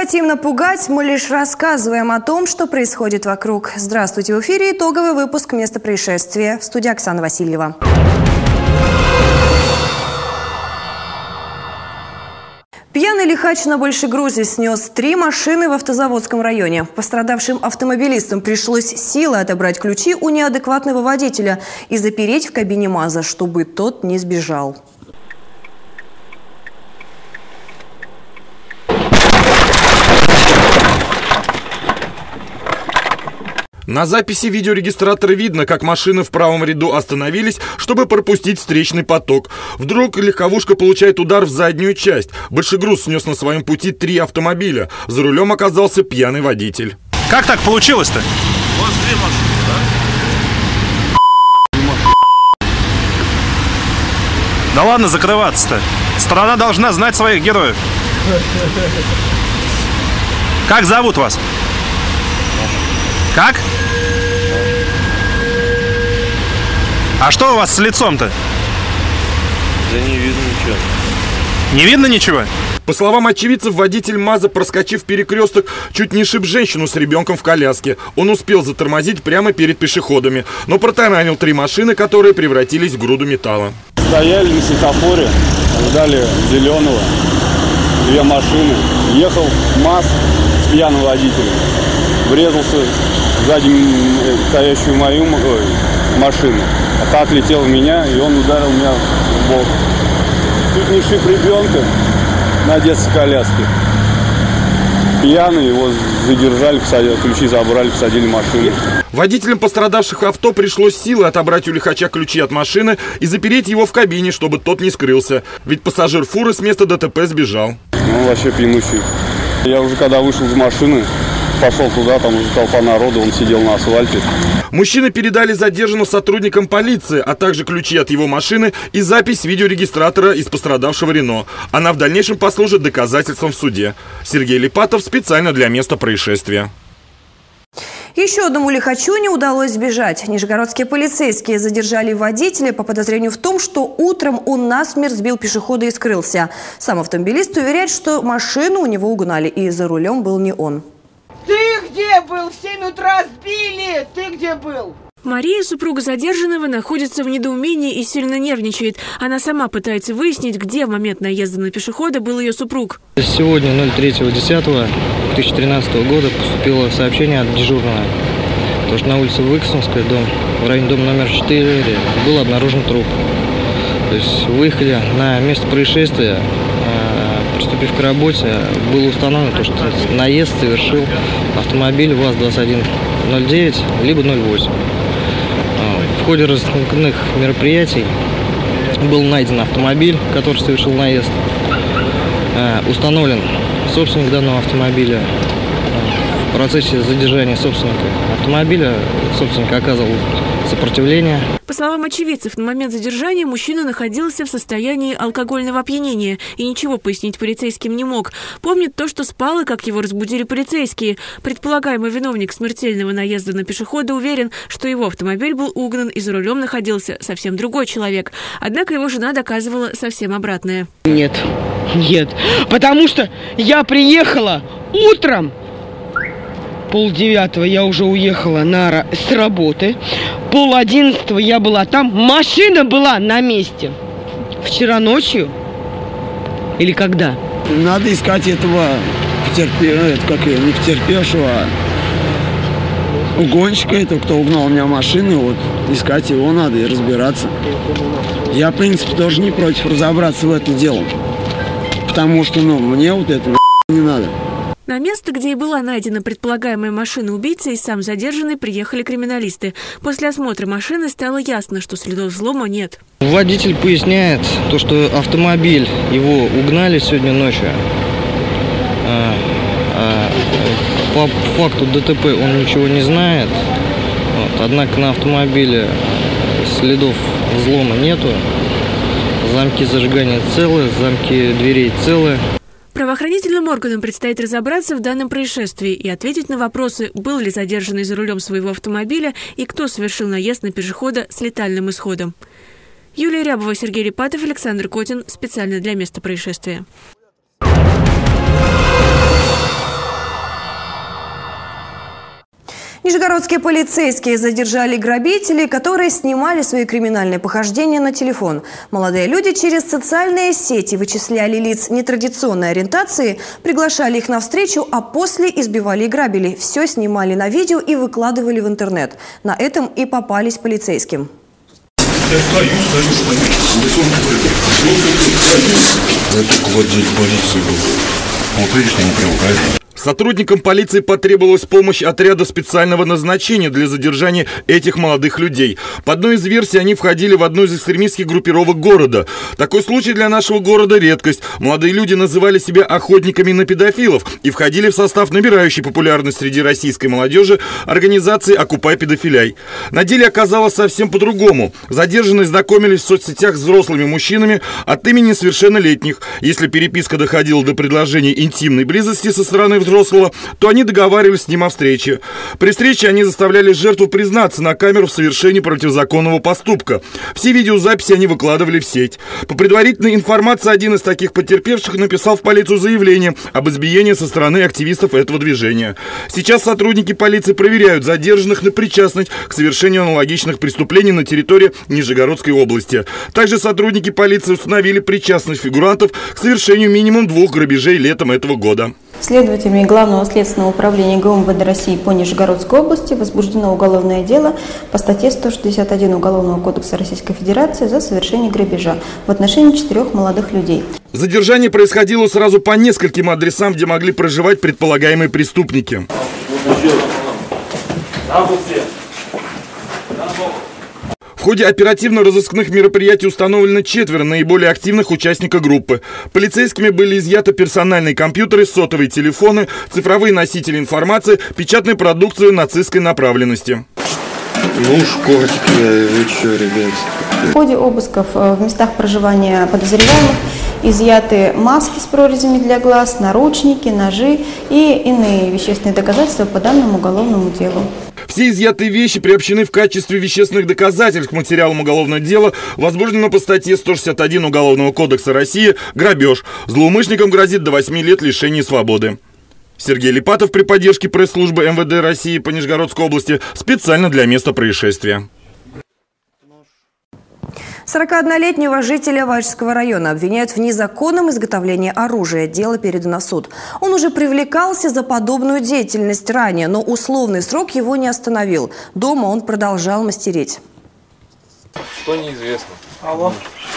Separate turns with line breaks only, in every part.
хотим напугать, мы лишь рассказываем о том, что происходит вокруг. Здравствуйте, в эфире итоговый выпуск «Место происшествия». В студии Оксана Васильева. Пьяный лихач на большегрузе снес 3 машины в Автозаводском районе. Пострадавшим автомобилистам пришлось силой отобрать ключи у неадекватного водителя и запереть в кабине МАЗа, чтобы тот не сбежал.
На записи видеорегистратора видно, как машины в правом ряду остановились, чтобы пропустить встречный поток. Вдруг легковушка получает удар в заднюю часть. Большегруз снес на своем пути 3 автомобиля. За рулем оказался пьяный водитель.
Как так получилось-то?
У вас 2 машины, да?
Да ладно закрываться-то. Страна должна знать своих героев. Как зовут вас? Как? А что у вас с лицом-то?
Да не видно ничего.
Не видно ничего?
По словам очевидцев, водитель МАЗа, проскочив перекресток, чуть не шиб женщину с ребенком в коляске. Он успел затормозить прямо перед пешеходами, но протаранил 3 машины, которые превратились в груду металла.
Стояли на светофоре, ждали зеленого, 2 машины. Ехал МАЗ с пьяным водителем. Врезался сзади стоящую мою машину. А та отлетела в меня, и он ударил меня в бок. Чуть не шип ребенка на детской коляске. Пьяный, его задержали, ключи забрали, посадили в машину.
Водителям пострадавших авто пришлось силой отобрать у лихача ключи от машины и запереть его в кабине, чтобы тот не скрылся. Ведь пассажир фуры с места ДТП сбежал.
Ну, вообще пьянущий. Я уже когда вышел из машины, пошел туда, там уже толпа народа, он сидел на асфальте.
Мужчины передали задержанному сотрудникам полиции, а также ключи от его машины и запись видеорегистратора из пострадавшего Рено. Она в дальнейшем послужит доказательством в суде. Сергей Липатов специально для места происшествия.
Еще одному лихачу не удалось сбежать. Нижегородские полицейские задержали водителя по подозрению в том, что утром он насмерть сбил пешехода и скрылся. Сам автомобилист уверяет, что машину у него угнали, и за рулем был не он.
Ты где был? В 7 утра сбили! Ты где был?
Мария, супруга задержанного, находится в недоумении и сильно нервничает. Она сама пытается выяснить, где в момент наезда на пешехода был ее супруг.
Сегодня, 03.10.2013 года, поступило сообщение от дежурного, что на улице Выксунская, в районе дома номер 4, был обнаружен труп. То есть выехали на место происшествия. Приступив к работе, было установлено, что наезд совершил автомобиль ВАЗ-2109 либо 08. В ходе разыскных мероприятий был найден автомобиль, который совершил наезд. Установлен собственник данного автомобиля. В процессе задержания собственника автомобиля собственник оказывал сопротивление.
По словам очевидцев, на момент задержания мужчина находился в состоянии алкогольного опьянения и ничего пояснить полицейским не мог. Помнит то, что спал и как его разбудили полицейские. Предполагаемый виновник смертельного наезда на пешехода уверен, что его автомобиль был угнан и за рулем находился совсем другой человек. Однако его жена доказывала совсем обратное.
Нет, потому что я приехала утром. 9:30 я уже уехала с работы. 10:30 я была там. Машина была на месте. Вчера ночью? Или когда?
Надо искать этого не потерпевшего, а угонщика, этого, кто угнал у меня машину. Вот искать его надо и разбираться. Я, в принципе, тоже не против разобраться в этом деле. Потому что, мне вот это не надо.
На место, где и была найдена предполагаемая машина убийцы, и сам задержанный приехали криминалисты. После осмотра машины стало ясно, что следов взлома нет.
Водитель поясняет, что автомобиль его угнали сегодня ночью. По факту ДТП он ничего не знает. Однако на автомобиле следов взлома нету. Замки зажигания целы, замки дверей целы.
Правоохранительным органам предстоит разобраться в данном происшествии и ответить на вопросы, был ли задержанный за рулем своего автомобиля и кто совершил наезд на пешехода с летальным исходом. Юлия Рябова, Сергей Липатов, Александр Котин. Специально для места происшествия.
Нижегородские полицейские задержали грабителей, которые снимали свои криминальные похождения на телефон. Молодые люди через социальные сети вычисляли лиц нетрадиционной ориентации, приглашали их на встречу, а после избивали и грабили. Все снимали на видео и выкладывали в интернет. На этом и попались полицейским.
Я стою. Я только в отделе полиции был. Вот видишь, не привыкает.
Сотрудникам полиции потребовалась помощь отряда специального назначения для задержания этих молодых людей. По одной из версий, они входили в одну из экстремистских группировок города. Такой случай для нашего города редкость. Молодые люди называли себя охотниками на педофилов и входили в состав набирающей популярность среди российской молодежи организации «Окупай педофиляй». На деле оказалось совсем по-другому. Задержанные знакомились в соцсетях с взрослыми мужчинами от имени несовершеннолетних. Если переписка доходила до предложения интимной близости со стороны взрослого, то они договаривались с ним о встрече. При встрече они заставляли жертву признаться на камеру в совершении противозаконного поступка. Все видеозаписи они выкладывали в сеть. По предварительной информации, один из таких потерпевших написал в полицию заявление об избиении со стороны активистов этого движения. Сейчас сотрудники полиции проверяют задержанных на причастность к совершению аналогичных преступлений на территории Нижегородской области. Также сотрудники полиции установили причастность фигурантов к совершению минимум 2 грабежей летом этого года.
Следователями Главного следственного управления ГУ МВД России по Нижегородской области возбуждено уголовное дело по статье 161 Уголовного кодекса Российской Федерации за совершение грабежа в отношении 4 молодых людей.
Задержание происходило сразу по нескольким адресам, где могли проживать предполагаемые преступники. В ходе оперативно-розыскных мероприятий установлено 4 наиболее активных участников группы. Полицейскими были изъяты персональные компьютеры, сотовые телефоны, цифровые носители информации, печатная продукция нацистской направленности.
Ну, шкортики, вы что, ребят?
В ходе обысков в местах проживания подозреваемых изъяты маски с прорезями для глаз, наручники, ножи и иные вещественные доказательства по данному уголовному делу.
Все изъятые вещи приобщены в качестве вещественных доказательств к материалам уголовного дела, возбуждено по статье 161 Уголовного кодекса России «Грабеж». Злоумышленникам грозит до 8 лет лишения свободы. Сергей Липатов при поддержке пресс-службы МВД России по Нижегородской области специально для места происшествия.
41-летнего жителя Вачского района обвиняют в незаконном изготовлении оружия. Дело передано в суд. Он уже привлекался за подобную деятельность ранее, но условный срок его не остановил. Дома он продолжал мастерить.
Что неизвестно.
Алло.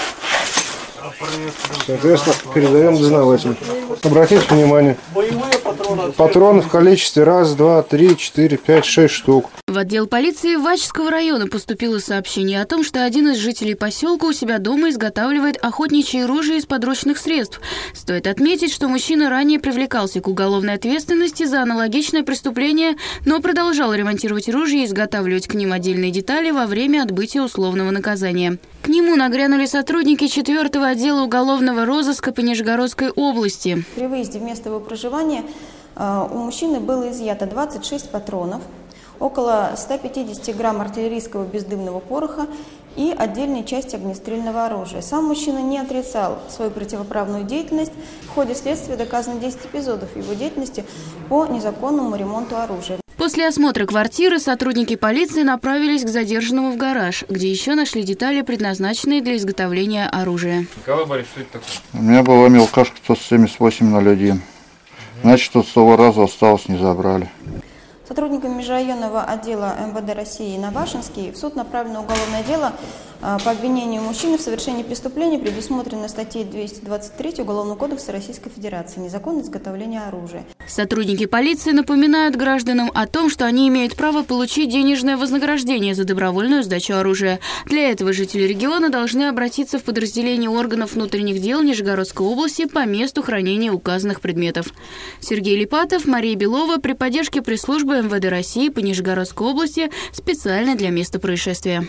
Соответственно, передаем дознавателю. Обратите внимание. Патроны в количестве 1, 2, 3, 4, 5, 6 штук.
В отдел полиции Вачского района поступило сообщение о том, что один из жителей поселка у себя дома изготавливает охотничье ружье из подручных средств. Стоит отметить, что мужчина ранее привлекался к уголовной ответственности за аналогичное преступление, но продолжал ремонтировать ружья и изготавливать к ним отдельные детали во время отбытия условного наказания. К нему нагрянули сотрудники 4-го отдела уголовного розыска по Нижегородской области.
При выезде в место его проживания у мужчины было изъято 26 патронов, около 150 грамм артиллерийского бездымного пороха и отдельные части огнестрельного оружия. Сам мужчина не отрицал свою противоправную деятельность. В ходе следствия доказано 10 эпизодов его деятельности по незаконному ремонту оружия.
После осмотра квартиры сотрудники полиции направились к задержанному в гараж, где еще нашли детали, предназначенные для изготовления оружия.
Николай Борисович, что это такое?
У меня была мелкашка 178-01. Значит, от 100 раза осталось, не забрали.
Сотрудниками межрайонного отдела МВД России Навашинский в суд направлено уголовное дело по обвинению мужчины в совершении преступления, предусмотренной статьей 223 Уголовного кодекса Российской Федерации «Незаконное изготовление оружия».
Сотрудники полиции напоминают гражданам о том, что они имеют право получить денежное вознаграждение за добровольную сдачу оружия. Для этого жители региона должны обратиться в подразделение органов внутренних дел Нижегородской области по месту хранения указанных предметов. Сергей Липатов, Мария Белова при поддержке пресс-службы МВД России по Нижегородской области специально для места происшествия.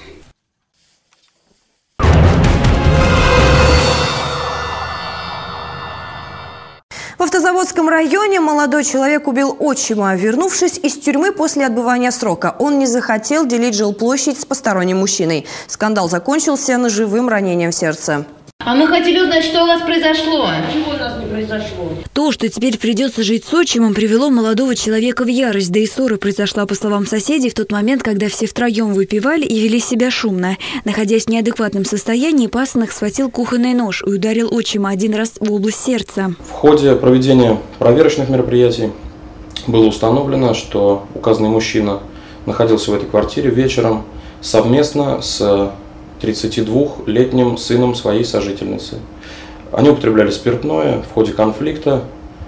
В Автозаводском районе молодой человек убил отчима, вернувшись из тюрьмы после отбывания срока. Он не захотел делить жилплощадь с посторонним мужчиной. Скандал закончился ножевым ранением в сердце.
А мы хотели узнать, что у вас произошло.
Ничего у нас не произошло.
произошло.
То, что теперь придется жить с отчимом, привело молодого человека в ярость. Да и ссора произошла, по словам соседей, в тот момент, когда все втроем выпивали и вели себя шумно. Находясь в неадекватном состоянии, пасынок схватил кухонный нож и ударил отчима один раз в область сердца.
В ходе проведения проверочных мероприятий было установлено, что указанный мужчина находился в этой квартире вечером совместно с 32-летним сыном своей сожительницы. Они употребляли спиртное. В ходе конфликта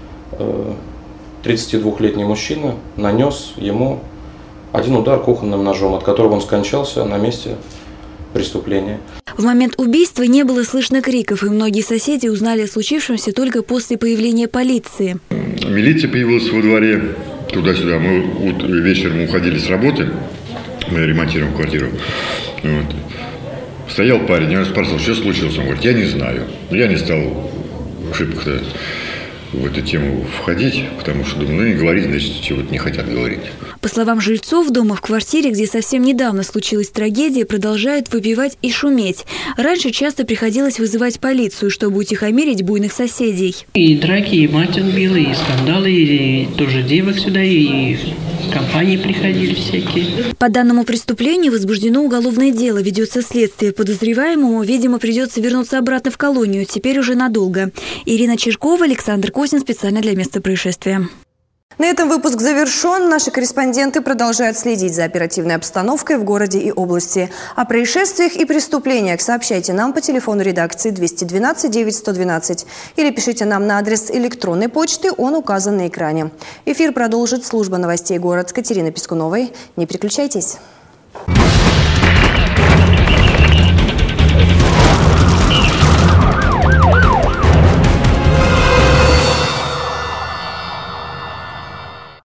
32-летний мужчина нанес ему один удар кухонным ножом, от которого он скончался на месте преступления.
В момент убийства не было слышно криков, и многие соседи узнали о случившемся только после появления полиции.
Милиция появилась во дворе, туда-сюда. Мы вечером уходили с работы, мы ремонтируем квартиру. Вот. Стоял парень, я спрашивал, что случилось. Он говорит, я не знаю. Я не стал шибко в эту тему входить, потому что думаю, не говорить, значит, чего-то не хотят говорить.
По словам жильцов, дома в квартире, где совсем недавно случилась трагедия, продолжают выпивать и шуметь. Раньше часто приходилось вызывать полицию, чтобы утихомирить буйных соседей.
И драки, и мать убила, и скандалы, и тоже девок сюда, и компании приходили всякие.
По данному преступлению возбуждено уголовное дело, ведется следствие. Подозреваемому, видимо, придется вернуться обратно в колонию, теперь уже надолго. Ирина Черкова, Александр Косин, специально для места происшествия.
На этом выпуск завершен. Наши корреспонденты продолжают следить за оперативной обстановкой в городе и области. О происшествиях и преступлениях сообщайте нам по телефону редакции 212 9112 или пишите нам на адрес электронной почты, он указан на экране. Эфир продолжит служба новостей «Город» с Катериной Пискуновой. Не переключайтесь.